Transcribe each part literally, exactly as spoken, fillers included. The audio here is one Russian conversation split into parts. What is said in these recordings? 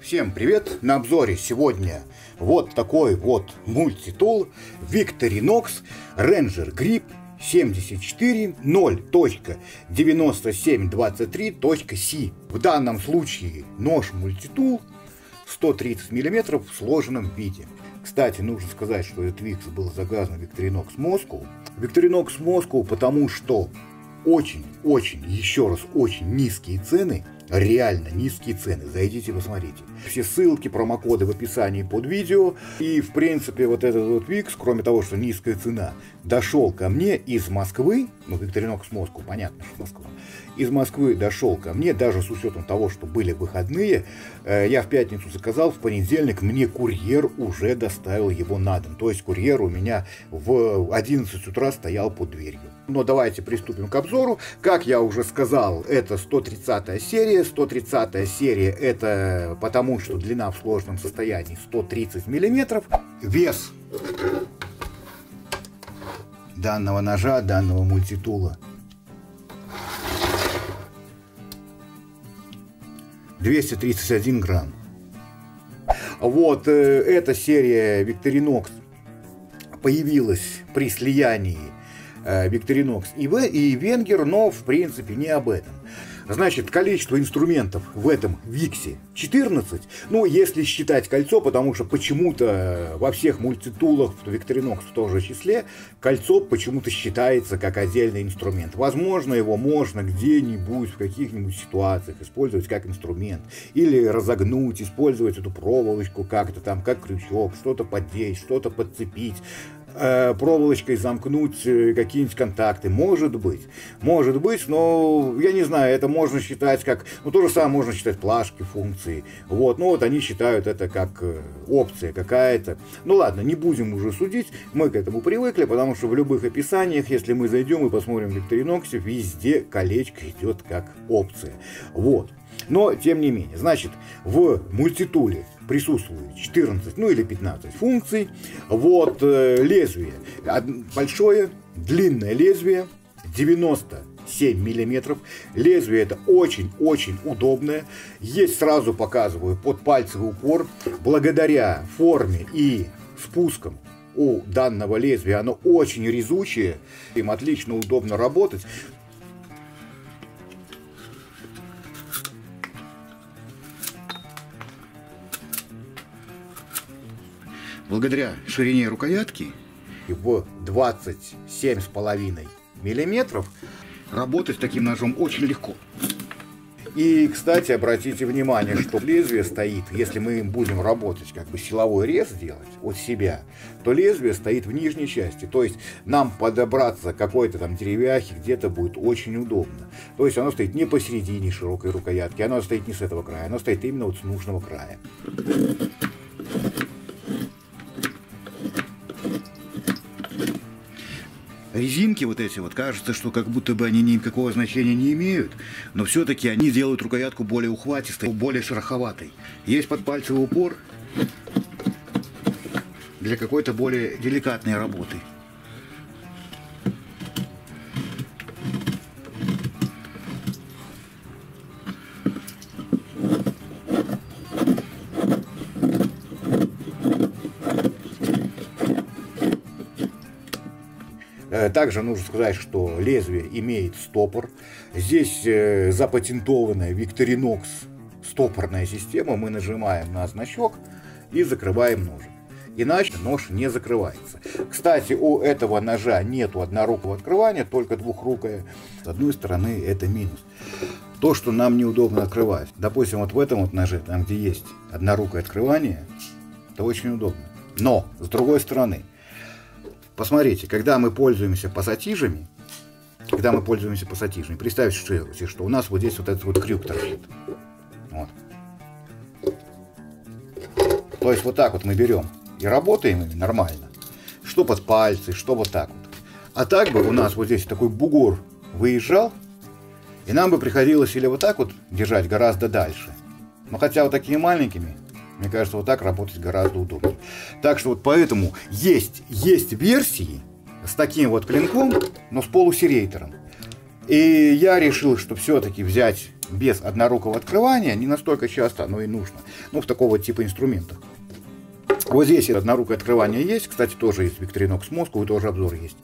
Всем привет! На обзоре сегодня вот такой вот мультитул Victorinox Ranger Grip семьдесят четыре ноль девяносто семь двадцать три си. В данном случае нож-мультитул сто тридцать миллиметров в сложенном виде. Кстати, нужно сказать, что этот Викс был заказан Victorinox Moscow. Victorinox Moscow, потому что очень-очень, еще раз, очень низкие цены. Реально низкие цены. Зайдите, посмотрите. Все ссылки, промокоды в описании под видео. И, в принципе, вот этот вот Викс, кроме того, что низкая цена, дошел ко мне из Москвы. Ну, Victorinox Moscow, понятно, что Москва. Из Москвы дошел ко мне, даже с учетом того, что были выходные. Я в пятницу заказал, в понедельник мне курьер уже доставил его на дом. То есть курьер у меня в одиннадцать утра стоял под дверью. Но давайте приступим к обзору. Как я уже сказал, это сто тридцатая серия. сто тридцатая серия это потому, что длина в сложном состоянии сто тридцать миллиметров. Вес данного ножа, данного мультитула двести тридцать один грамм. Вот э, эта серия Victorinox появилась при слиянии э, Victorinox и, и Венгер, но в принципе не об этом. Значит, количество инструментов в этом Виксе четырнадцать. Ну, если считать кольцо, потому что почему-то во всех мультитулах, в Victorinox в том же числе, кольцо почему-то считается как отдельный инструмент. Возможно, его можно где-нибудь, в каких-нибудь ситуациях использовать как инструмент. Или разогнуть, использовать эту проволочку как-то там, как крючок, что-то поддеть, что-то подцепить. Проволочкой замкнуть какие-нибудь контакты. Может быть. Может быть, но я не знаю, это можно считать как... Ну, то же самое можно считать плашки функции. Вот, ну вот они считают это как опция какая-то. Ну ладно, не будем уже судить. Мы к этому привыкли, потому что в любых описаниях, если мы зайдем и посмотрим в Victorinox, везде колечко идет как опция. Вот. Но, тем не менее, значит, в мультитуле присутствует четырнадцать, ну или пятнадцать функций. Вот э, лезвие. Большое, длинное лезвие, девяносто семь миллиметров. Лезвие это очень-очень удобное. Есть, сразу показываю, подпальцевый упор. Благодаря форме и спускам у данного лезвия оно очень резучее. Им отлично удобно работать. Благодаря ширине рукоятки в двадцать семь с половиной миллиметров работать таким ножом очень легко. И, кстати, обратите внимание, что лезвие стоит, если мы им будем работать, как бы силовой рез делать от себя, то лезвие стоит в нижней части. То есть нам подобраться к какой-то там деревяхе где-то будет очень удобно. То есть оно стоит не посередине широкой рукоятки, оно стоит не с этого края, оно стоит именно вот с нужного края. Резинки вот эти вот, кажется, что как будто бы они никакого значения не имеют, но все-таки они делают рукоятку более ухватистой, более шероховатой. Есть подпальцевый упор для какой-то более деликатной работы. Также нужно сказать, что лезвие имеет стопор. Здесь э, запатентованная Victorinox стопорная система. Мы нажимаем на значок и закрываем ножик. Иначе нож не закрывается. Кстати, у этого ножа нету однорукого открывания, только двухрукое. С одной стороны, это минус. То, что нам неудобно открывать. Допустим, вот в этом вот ноже, там где есть однорукое открывание, это очень удобно. Но, с другой стороны, посмотрите, когда мы пользуемся пассатижами, когда мы пользуемся пассатижами, представьте, что, что у нас вот здесь вот этот вот крюк торчит. Вот. То есть вот так вот мы берем и работаем ими нормально. Что под пальцы, что вот так вот. А так бы у нас вот здесь такой бугор выезжал, и нам бы приходилось или вот так вот держать гораздо дальше. Но хотя вот такими маленькими, мне кажется, вот так работать гораздо удобнее. Так что вот поэтому есть, есть версии с таким вот клинком, но с полусерейтером. И я решил, что все-таки взять без однорукого открывания не настолько часто оно и нужно. Ну, в такого типа инструментах. Вот здесь однорукое открывание есть. Кстати, тоже есть Victorinox Moscow, и тоже обзор есть.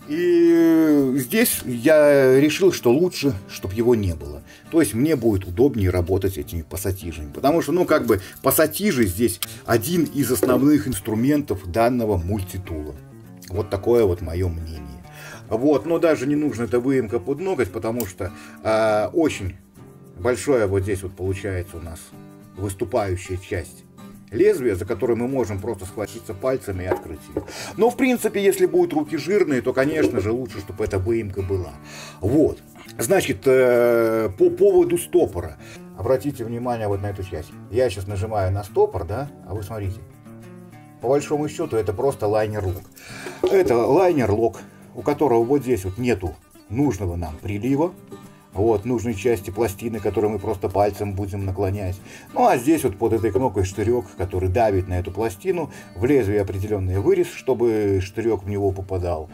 И здесь я решил, что лучше, чтобы его не было. То есть мне будет удобнее работать этими пассатижами. Потому что, ну, как бы, пассатижи здесь один из основных инструментов данного мультитула. Вот такое вот мое мнение. Вот, но даже не нужно это выемка под ноготь, потому что э, очень большое вот здесь вот получается у нас выступающая часть лезвия, за которой мы можем просто схватиться пальцами и открыть ее. Но, в принципе, если будут руки жирные, то, конечно же, лучше, чтобы эта выемка была. Вот. Значит, э, по поводу стопора. Обратите внимание вот на эту часть. Я сейчас нажимаю на стопор, да, а вы смотрите. По большому счету, это просто лайнер-лок. Это лайнер-лок, у которого вот здесь вот нету нужного нам прилива. Вот, нужной части пластины, которую мы просто пальцем будем наклонять. Ну, а здесь вот под этой кнопкой штырек, который давит на эту пластину. В лезвие определенный вырез, чтобы штырек в него попадал.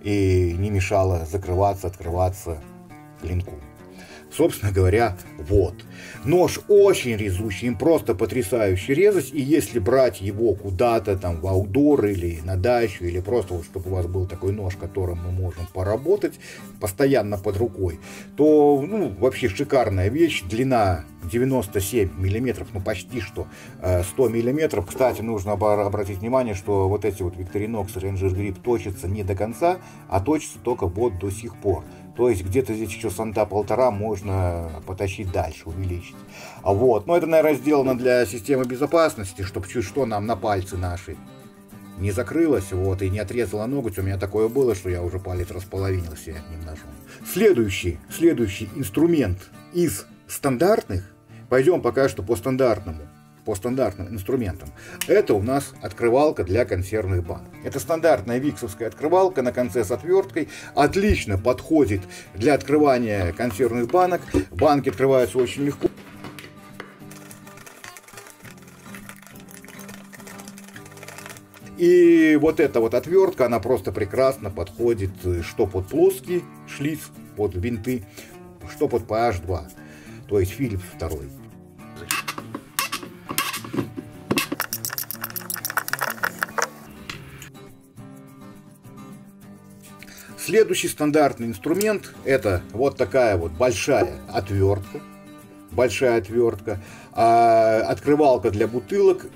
И не мешало закрываться, открываться клинку. Собственно говоря, вот. Нож очень резучий, им просто потрясающе резать. И если брать его куда-то там в аутдор или на дачу, или просто вот, чтобы у вас был такой нож, которым мы можем поработать постоянно под рукой, то, ну, вообще шикарная вещь. Длина девяносто семь миллиметров, ну, почти что сто миллиметров. Кстати, нужно обратить внимание, что вот эти вот Victorinox Ranger Grip точатся не до конца, а точатся только вот до сих пор. То есть где-то здесь еще санта полтора можно потащить дальше, увеличить. А вот, но это, наверное, сделано для системы безопасности, чтобы чуть что нам на пальцы наши не закрылось, вот, и не отрезало ноготь. У меня такое было, что я уже палец располовинился одним ножом. Следующий, следующий инструмент из стандартных, пойдем пока что по стандартному. По стандартным инструментам. Это у нас открывалка для консервных банок. Это стандартная виксовская открывалка на конце с отверткой. Отлично подходит для открывания консервных банок. Банки открываются очень легко. И вот эта вот отвертка, она просто прекрасно подходит что под плоский шлиц, под винты, что под пэ аш два, то есть Philips два. Следующий стандартный инструмент — это вот такая вот большая отвертка. Большая отвертка. А, открывалка для бутылок.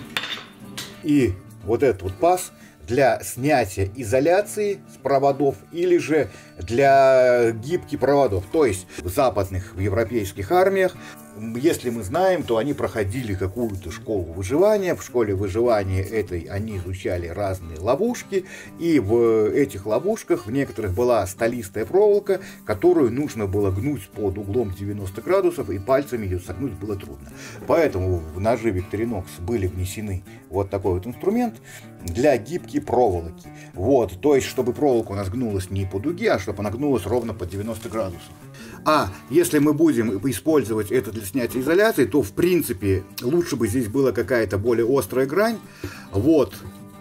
И вот этот вот паз для снятия изоляции с проводов или же для гибки проводов. То есть в западных, в европейских армиях, если мы знаем, то они проходили какую-то школу выживания. В школе выживания этой они изучали разные ловушки. И в этих ловушках в некоторых была сталистая проволока, которую нужно было гнуть под углом девяносто градусов, и пальцами ее согнуть было трудно. Поэтому в ножи Victorinox были внесены вот такой вот инструмент для гибки проволоки. Вот, то есть, чтобы проволока у нас гнулась не по дуге, а чтобы она гнулась ровно под девяносто градусов. А если мы будем использовать это для снятия изоляции, то в принципе лучше бы здесь была какая-то более острая грань. Вот.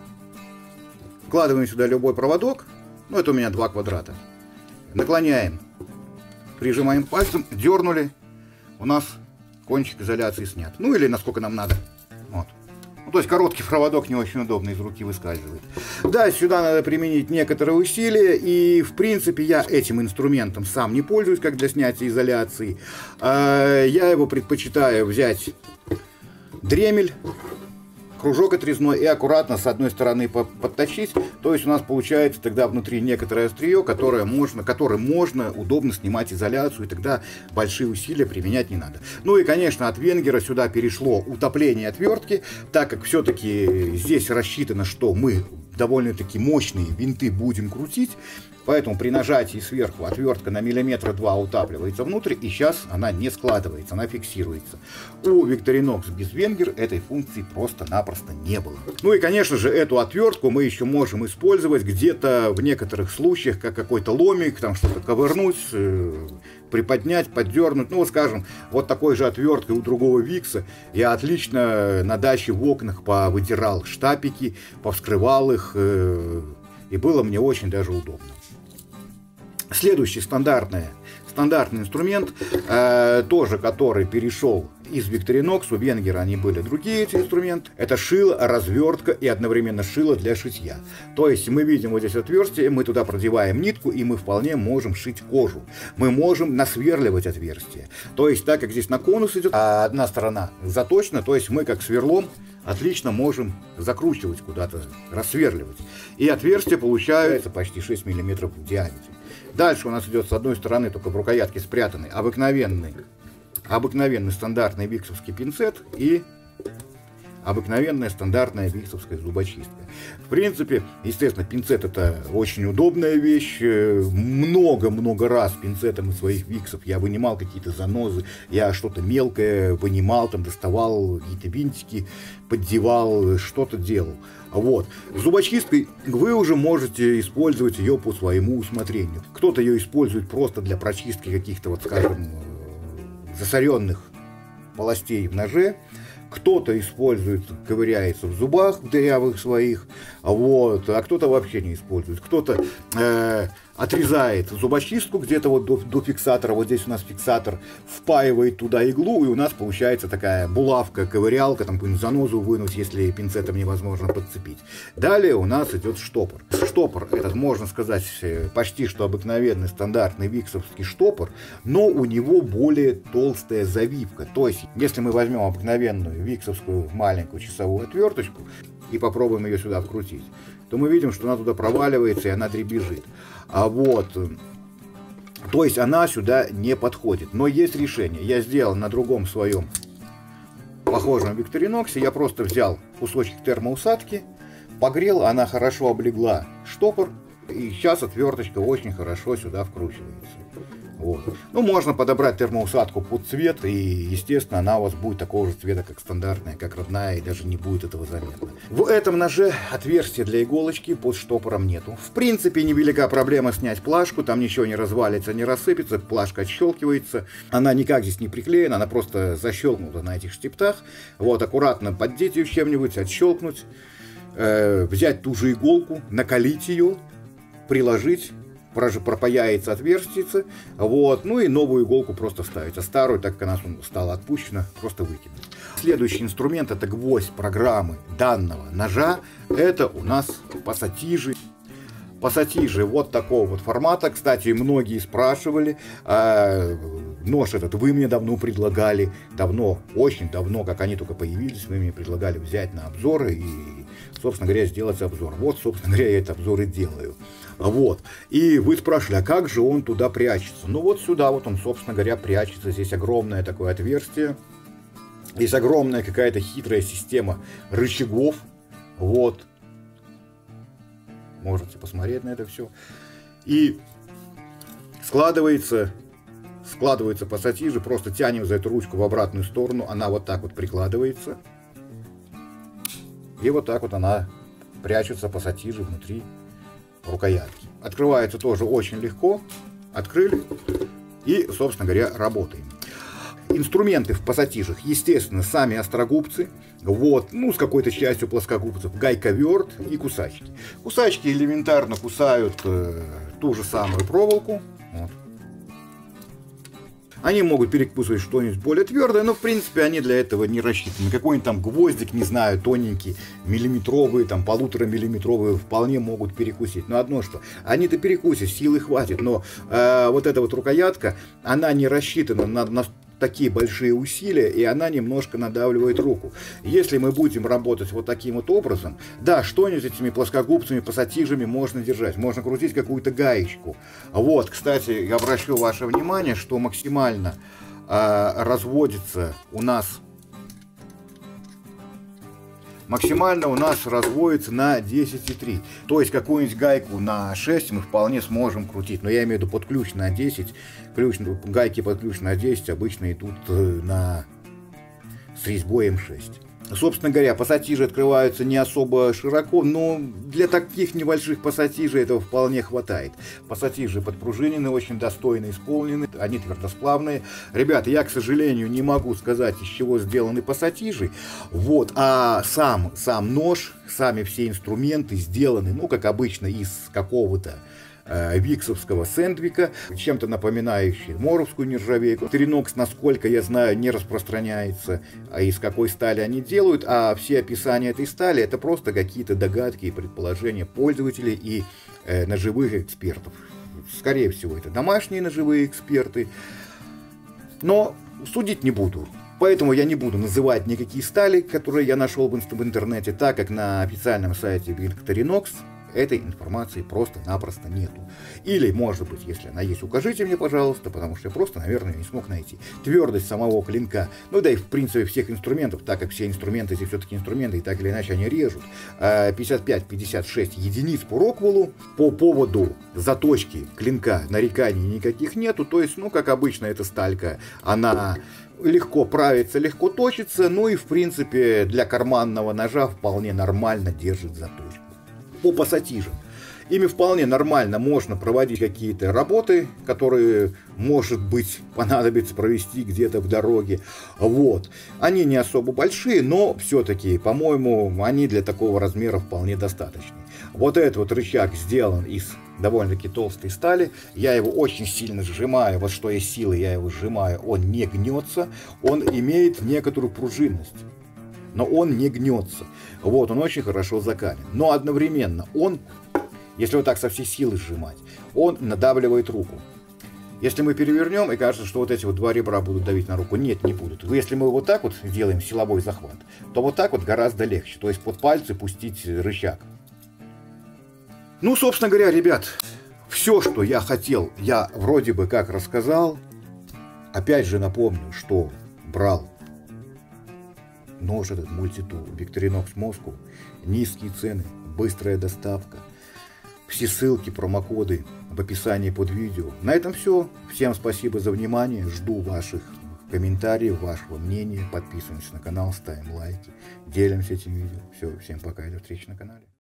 Вкладываем сюда любой проводок. Ну, это у меня два квадрата. Наклоняем. Прижимаем пальцем. Дернули. У нас кончик изоляции снят. Ну, или насколько нам надо. Вот. Ну, то есть короткий проводок не очень удобно, из руки выскальзывает. Да, сюда надо применить некоторые усилия, и в принципе я этим инструментом сам не пользуюсь, как для снятия изоляции. Я его предпочитаю взять дремель, кружок отрезной, и аккуратно с одной стороны подточить. То есть у нас получается тогда внутри некоторое острие, которое можно, которым можно удобно снимать изоляцию, и тогда большие усилия применять не надо. Ну и, конечно, от Венгера сюда перешло утопление отвертки, так как все-таки здесь рассчитано, что мы довольно-таки мощные винты будем крутить. Поэтому при нажатии сверху отвертка на миллиметра два утапливается внутрь, и сейчас она не складывается, она фиксируется. У Victorinox без Венгер этой функции просто-напросто не было. Ну и, конечно же, эту отвертку мы еще можем использовать где-то в некоторых случаях, как какой-то ломик, там что-то ковырнуть, э, приподнять, поддернуть. Ну вот, скажем, вот такой же отверткой у другого Викса я отлично на даче в окнах повыдирал штапики, повскрывал их, э, и было мне очень даже удобно. Следующая стандартная, стандартный инструмент, э, тоже который перешел из Victorinox, у Венгера они были другие эти инструменты. Это шило, развертка и одновременно шило для шитья. То есть мы видим вот здесь отверстие, мы туда продеваем нитку, и мы вполне можем шить кожу. Мы можем насверливать отверстие. То есть так как здесь на конус идет, а одна сторона заточена, то есть мы как сверлом отлично можем закручивать куда-то, рассверливать. И отверстие получается почти шесть миллиметров в диаметре. Дальше у нас идет с одной стороны, только в рукоятке спрятанный, обыкновенный, обыкновенный стандартный виксовский пинцет и обыкновенная стандартная виксовская зубочистка. В принципе, естественно, пинцет это очень удобная вещь. Много-много раз пинцетом из своих виксов я вынимал какие-то занозы, я что-то мелкое вынимал, там доставал какие-то винтики, поддевал, что-то делал. Вот. С зубочисткой вы уже можете использовать ее по своему усмотрению. Кто-то ее использует просто для прочистки каких-то, вот скажем, засоренных полостей в ноже. Кто-то использует, ковыряется в зубах дырявых своих, вот, а кто-то вообще не использует. Кто-то э, отрезает зубочистку где-то вот до, до фиксатора, вот здесь у нас фиксатор, впаивает туда иглу, и у нас получается такая булавка, ковырялка, там какую-нибудь занозу вынуть, если пинцетом невозможно подцепить. Далее у нас идет штопор. Штопор, этот, можно сказать, почти что обыкновенный стандартный виксовский штопор, но у него более толстая завивка. То есть, если мы возьмем обыкновенную виксовскую маленькую часовую отверточку и попробуем ее сюда вкрутить, то мы видим, что она туда проваливается и она дребезжит. А вот, то есть она сюда не подходит. Но есть решение. Я сделал на другом своем похожем Викториноксе. Я просто взял кусочек термоусадки, погрел, она хорошо облегла штопор, и сейчас отверточка очень хорошо сюда вкручивается. Вот. Ну, можно подобрать термоусадку под цвет, и, естественно, она у вас будет такого же цвета, как стандартная, как родная, и даже не будет этого заметно. В этом ноже отверстия для иголочки под штопором нету. В принципе, невелика проблема снять плашку, там ничего не развалится, не рассыпется, плашка отщелкивается. Она никак здесь не приклеена, она просто защелкнута на этих штифтах. Вот, аккуратно поддеть ее чем-нибудь, отщелкнуть, э, взять ту же иголку, накалить ее, приложить, пропаяется отверстие, вот, ну и новую иголку просто вставить, а старую, так как она стала отпущена, просто выкинуть. Следующий инструмент — это гвоздь программы данного ножа, это у нас пассатижи. Пассатижи вот такого вот формата, кстати, многие спрашивали, э, нож этот вы мне давно предлагали, давно, очень давно, как они только появились, вы мне предлагали взять на обзор и, собственно говоря, сделать обзор. Вот, собственно говоря, я этот обзор и делаю. Вот. И вы спрашивали, а как же он туда прячется? Ну вот сюда вот он, собственно говоря, прячется. Здесь огромное такое отверстие. Здесь огромная какая-то хитрая система рычагов. Вот. Можете посмотреть на это все. И складывается, складывается пассатижи. Просто тянем за эту ручку в обратную сторону. Она вот так вот прикладывается. И вот так вот она прячется, пассатижи внутри рукоятки. Открывается тоже очень легко. Открыли и, собственно говоря, работаем. Инструменты в пассатижах, естественно, сами острогубцы, вот, ну, с какой-то частью плоскогубцев, гайковерт и кусачки. Кусачки элементарно кусают э, ту же самую проволоку. Вот. Они могут перекусывать что-нибудь более твердое, но в принципе они для этого не рассчитаны. Какой-нибудь там гвоздик, не знаю, тоненький, миллиметровый, там полутора миллиметровые вполне могут перекусить. Но одно что, они-то перекусят, силы хватит, но э, вот эта вот рукоятка, она не рассчитана на, на такие большие усилия, и она немножко надавливает руку. Если мы будем работать вот таким вот образом, да, что-нибудь этими плоскогубцами, пассатижами можно держать, можно крутить какую-то гаечку. Вот, кстати, я обращу ваше внимание, что максимально э, разводится у нас максимально у нас разводится на десять и три. То есть какую-нибудь гайку на шесть мы вполне сможем крутить. Но я имею в виду под ключ на десять. Ключ, гайки под ключ на десять обычно идут на, с резьбой эм шесть. Собственно говоря, пассатижи открываются не особо широко, но для таких небольших пассатижей этого вполне хватает. Пассатижи подпружинены, очень достойно исполнены, они твердосплавные. Ребята, я, к сожалению, не могу сказать, из чего сделаны пассатижи, вот, а сам, сам нож, сами все инструменты сделаны, ну, как обычно, из какого-то э, виксовского сэндвика, чем-то напоминающий моровскую нержавейку. Victorinox, насколько я знаю, не распространяется, а из какой стали они делают, а все описания этой стали это просто какие-то догадки и предположения пользователей и э, ножевых экспертов. Скорее всего, это домашние ножевые эксперты, но судить не буду. Поэтому я не буду называть никакие стали, которые я нашел в интернете, так как на официальном сайте Victorinox этой информации просто-напросто нету. Или, может быть, если она есть, укажите мне, пожалуйста, потому что я просто, наверное, не смог найти. Твердость самого клинка, ну да и в принципе всех инструментов, так как все инструменты, здесь все-таки инструменты, и так или иначе они режут. пятьдесят пять — пятьдесят шесть единиц по Роквеллу. По поводу заточки клинка нареканий никаких нету, то есть, ну, как обычно, эта сталька, она легко правится, легко точится, ну и, в принципе, для карманного ножа вполне нормально держит заточку. По пассатижам. Ими вполне нормально можно проводить какие-то работы, которые, может быть, понадобится провести где-то в дороге. Вот. Они не особо большие, но все-таки, по-моему, они для такого размера вполне достаточны. Вот этот вот рычаг сделан из довольно-таки толстой стали. Я его очень сильно сжимаю. Вот что есть силы, я его сжимаю. Он не гнется. Он имеет некоторую пружинность. Но он не гнется. Вот, он очень хорошо закален. Но одновременно он, если вот так со всей силы сжимать, он надавливает руку. Если мы перевернем, и кажется, что вот эти вот два ребра будут давить на руку. Нет, не будут. Если мы вот так вот делаем силовой захват, то вот так вот гораздо легче. То есть под пальцы пустить рычаг. Ну, собственно говоря, ребят, все, что я хотел, я вроде бы как рассказал. Опять же напомню, что брал нож этот мультитул Victorinox Moscow, низкие цены, быстрая доставка, все ссылки, промокоды в описании под видео. На этом все. Всем спасибо за внимание, жду ваших комментариев, вашего мнения, подписываемся на канал, ставим лайки, делимся этим видео. Все, всем пока и до встречи на канале.